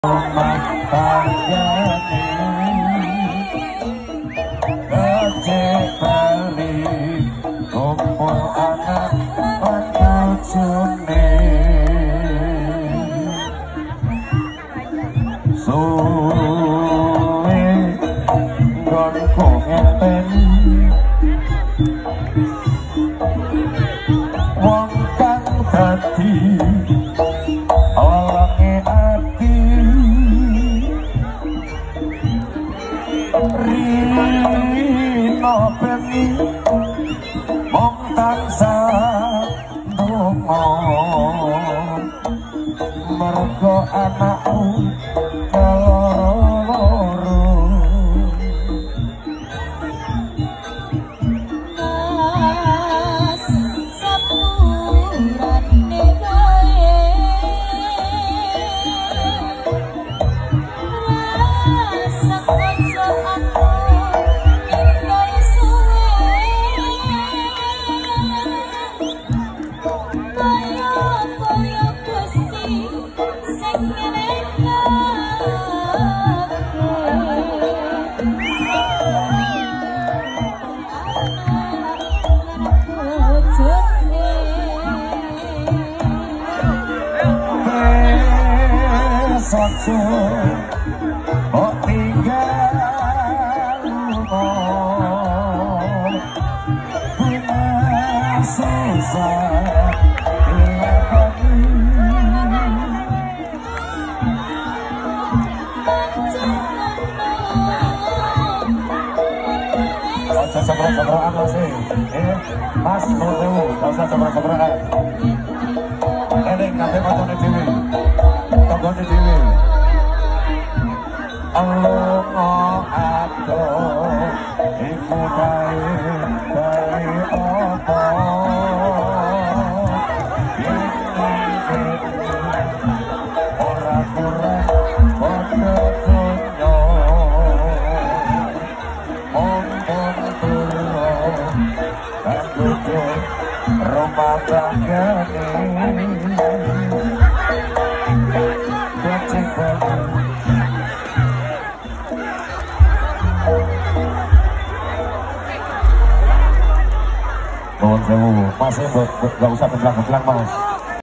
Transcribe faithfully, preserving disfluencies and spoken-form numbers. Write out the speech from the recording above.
rumah tangga kecil balik kumpul anak cucune suwe gonku ngeten wong kang dadi awalane ati rino bengi mong tansah donga mergo anakku kaloro-loro mas sepurane wae rasa kanca aku ninggal suwe kaya kaya Gusti sing Satu oh tinggal rumah punya susah Gak usah sabar-sabaran masih eh mas mau tahu gak usah sabar-sabaran ini nanti macamnya dewi tonggone dewi Alongo aku iku bae bae apa ora kurang padha dunyo ompon tulo aku rumah tanggane Nuwun sewu, Mas, gak usah belang-belang Mas.